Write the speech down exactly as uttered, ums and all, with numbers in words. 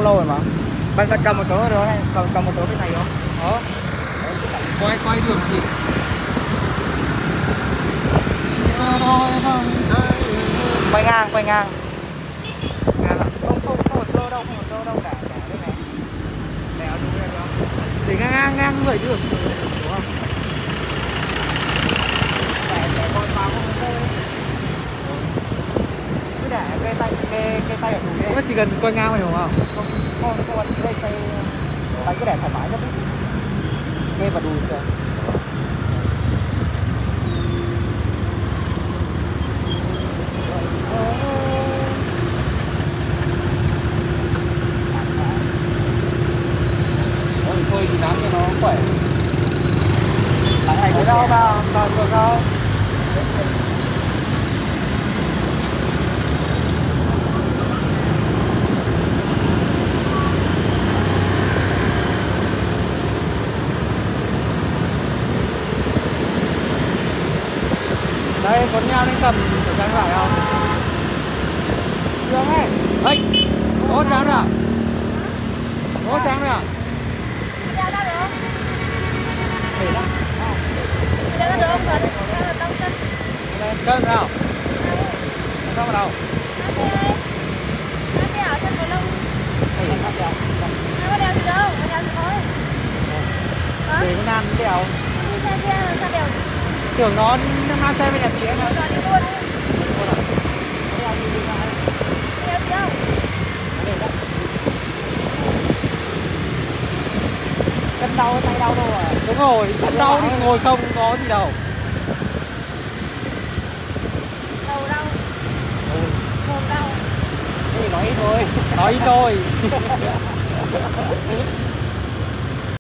lâu rồi mà. Bạn bạn cầm một chỗ rồi hay cầm cầm một chỗ bên này không? Đó. Quay quay đường gì? Quay ngang, quay ngang. Ngang à? Không không không một chỗ đâu, không một chỗ đâu cả cả đây này. Đèo đúng đây không? Để ngang ngang ngang người đường đúng không? Để để con vào không đây. Cứ để cây tay cây cây tay ở đủ đây. Có chỉ cần quay ngang này đúng không? Không không không ăn đây tay tay cứ để thoải mái nhất. Cây vào đùi kìa. Thôi thì dám cho nó khỏe. Bạn này có rau vào, còn có rau. Đây, con nheo nên cầm phải trang lại không? Dương ấy. Ê, có trang nữa à? Có trang nữa à? Đeo ra được không? Để đó. Đeo ra được không? Cần đeo ra tông chân. Chân nào? Sao vào đâu? Nó đeo ở chân cầu lông. Để nó đèo. Nó có đeo gì đâu, nó đeo gì thôi. Hả? Để con Nam đèo. Đi xe xe làm sao đeo? Tưởng nó mang xe về nhà chị ấy mà. Nó đi luôn. Đeo gì đâu? Chân đau tay đau đâu à? Đúng rồi, chân đau thì ngồi không có gì đâu. Đầu đau, mồm đau. Thì nói ít thôi. Nói ít thôi.